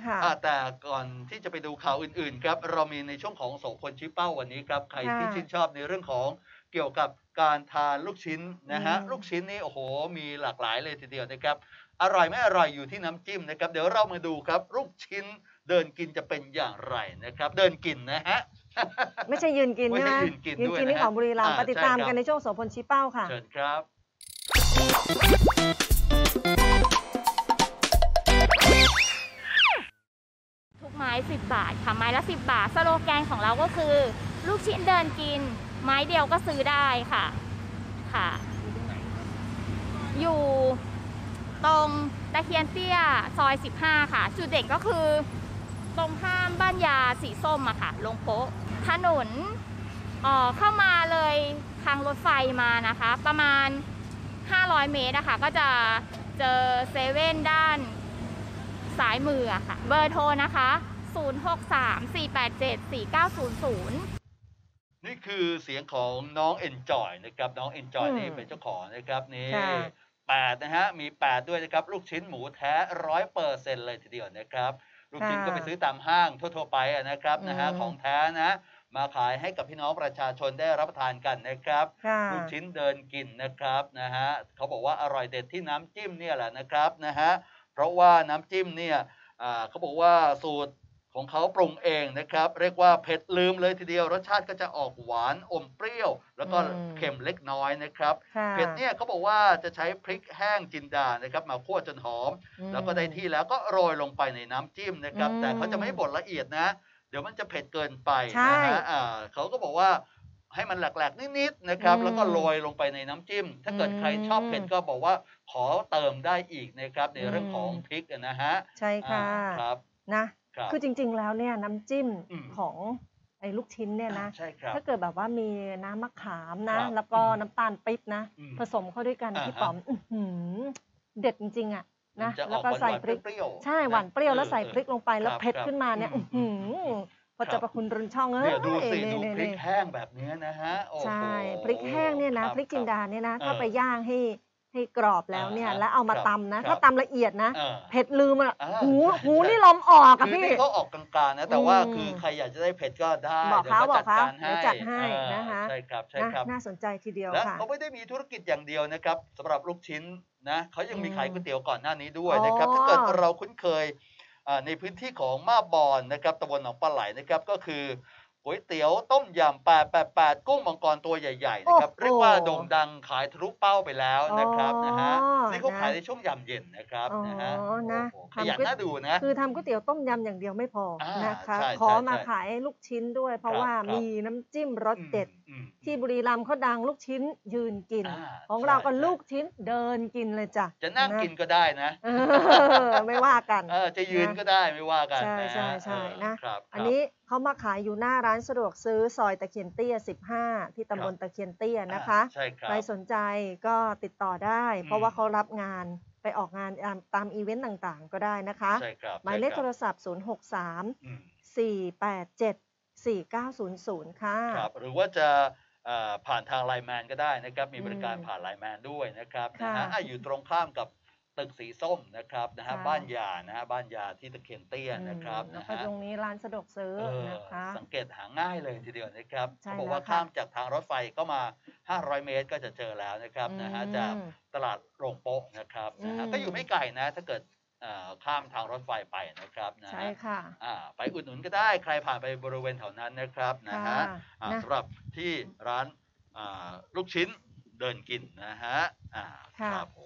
ค่ะแต่ก่อนที่จะไปดูข่าวอื่นๆครับเรามีในช่วงของโสพลชี้เป้าวันนี้ครับใครที่ชื่นชอบในเรื่องของเกี่ยวกับการทานลูกชิ้นนะฮะลูกชิ้นนี่โอ้โหมีหลากหลายเลยทีเดียวนะครับอร่อยไม่อร่อยอยู่ที่น้ำจิ้มนะครับเดี๋ยวเรามาดูครับลูกชิ้นเดินกินจะเป็นอย่างไรนะครับเดินกินนะฮะไม่ใช่ยืนกินไม่ใช่ไหมใช่ยืนกินยืนด้วยกินนะนี่ขฮะองบุรีรัมย์ไปติดใช่ตามครักับ นในช่วงโสพลชี้เป้าค่ะเชิญครับทุกไม้10 บาทค่ะไม้ละ10 บาทสโลแกนของเราก็คือลูกชิ้นเดินกินไม้เดียวก็ซื้อได้ค่ะค่ะอยู่ตรงตะเคียนเตี้ยซอย15ค่ะจุดเด่นก็คือตรงข้ามบ้านยาสีส้มอะค่ะลงโป๊ะถนนเข้ามาเลยทางรถไฟมานะคะประมาณ500 เมตรอะค่ะก็จะเจอเซเว่นด้านซ้ายมืออะค่ะเบอร์โทรนะคะ0634874900 นี่คือเสียงของน้องเอนจอยนะครับน้องเอนจอยนี่เป็นเจ้าของนะครับนี่8นะฮะมี8ด้วยนะครับลูกชิ้นหมูแท้100%เลยทีเดียวนะครับลูกชิ้นก็ไปซื้อตามห้างทั่วๆไปนะครับนะฮะของแท้นะมาขายให้กับพี่น้องประชาชนได้รับประทานกันนะครับลูกชิ้นเดินกินนะครับนะฮะเขาบอกว่าอร่อยเด็ดที่น้ำจิ้มเนี่ยแหละนะครับนะฮะเพราะว่าน้ำจิ้มเนี่ยเขาบอกว่าสูตรของเขาปรุงเองนะครับเรียกว่าเผ็ดลืมเลยทีเดียวรสชาติก็จะออกหวานอมเปรี้ยวแล้วก็เค็มเล็กน้อยนะครับเผ็ดเนี่ยเขาบอกว่าจะใช้พริกแห้งจินดานะครับมาคั่วจนหอมแล้วก็ได้ที่แล้วก็โรยลงไปในน้ำจิ้มนะครับแต่เขาจะไม่บดละเอียดนะเดี๋ยวมันจะเผ็ดเกินไปนะฮะเขาก็บอกว่าให้มันแหลกๆนิดๆนะครับแล้วก็โรยลงไปในน้ำจิ้มถ้าเกิดใครชอบเผ็ดก็บอกว่าขอเติมได้อีกนะครับในเรื่องของพริกนะฮะใช่ค่ะครับนะคือจริงๆแล้วเนี่ยน้ำจิ้มของไอ้ลูกชิ้นเนี่ยนะถ้าเกิดแบบว่ามีน้ำมะขามนะแล้วก็น้ำตาลปิ๊บนะผสมเข้าด้วยกันพี่ป๋อมเด็ดจริงๆอ่ะนะแล้วก็ใส่พริกใช่หวานเปรี้ยวแล้วใส่พริกลงไปแล้วเผ็ดขึ้นมาเนี่ยพอจะประคุณรุนช่องดูสิดูพริกแห้งแบบนี้นะฮะใช่พริกแห้งเนี่ยนะพริกจินดาเนี่ยนะถ้าไปย่างให้กรอบแล้วเนี่ยแล้วเอามาตำนะถ้าตำละเอียดนะเผ็ดลืมอ่ะหูนี่ลมออกอะพี่นี่เขาออกกลางๆนะแต่ว่าคือใครอยากจะได้เผ็ดก็ได้บอกเขาเดี๋ยวจัดให้นะคะใช่ครับใช่ครับน่าสนใจทีเดียวและค่ะเขาไม่ได้มีธุรกิจอย่างเดียวนะครับสำหรับลูกชิ้นนะเขายังมีขายก๋วยเตี๋ยวก่อนหน้านี้ด้วยนะครับถ้าเกิดเราคุ้นเคยในพื้นที่ของมาบอนนะครับตำบลหนองปลาไหลนะครับก็คือก๋วยเตี๋ยวต้มยำ888กุ้งมังกรตัวใหญ่ๆนะครับเรียกว่าโด่งดังขายทะลุเป้าไปแล้วนะครับนะฮะนี่เขาขายในช่วงยามเย็นนะครับนะฮะขยันน่าดูนะคือทำก๋วยเตี๋ยวต้มยำอย่างเดียวไม่พอนะคะขอมาขายลูกชิ้นด้วยเพราะว่ามีน้ำจิ้มรสเด็ดที่บุรีรัมย์เขาดังลูกชิ้นยืนกินของเราก็ลูกชิ้นเดินกินเลยจ้ะจะนั่งกินก็ได้นะไม่ว่ากันจะยืนก็ได้ไม่ว่ากันใช่นะอันนี้เขามาขายอยู่หน้าร้านสะดวกซื้อซอยตะเคียนเตี้ย15ที่ตำบลตะเคียนเตี้ยนะคะใครสนใจก็ติดต่อได้เพราะว่าเขารับงานไปออกงานตามอีเวนต์ต่างๆก็ได้นะคะหมายเลขโทรศัพท์063-487-4900ค่ะครับหรือว่าจะผ่านทางไลน์แมนก็ได้นะครับมีบริการผ่านไลน์แมนด้วยนะครับนะฮะอยู่ตรงข้ามกับตึกสีส้มนะครับนะฮะบ้านยานะฮะบ้านยาที่ตะเคียนเตี้ยนะครับนะฮะตรงนี้ร้านสะดวกซื้อนะคะสังเกตหาง่ายเลยทีเดียวนะครับเขาบอกว่าข้ามจากทางรถไฟก็มา500 เมตรก็จะเจอแล้วนะครับนะฮะจากตลาดโรงโป๊ะนะครับนะฮะก็อยู่ไม่ไกลนะถ้าเกิดข้ามทางรถไฟไปนะครับนะใช่ค่ะไปอุดหนุนก็ได้ใครผ่านไปบริเวณแถวนั้นนะครับนะฮะสำหรับที่ร้านลูกชิ้นเดินกินนะฮะครับ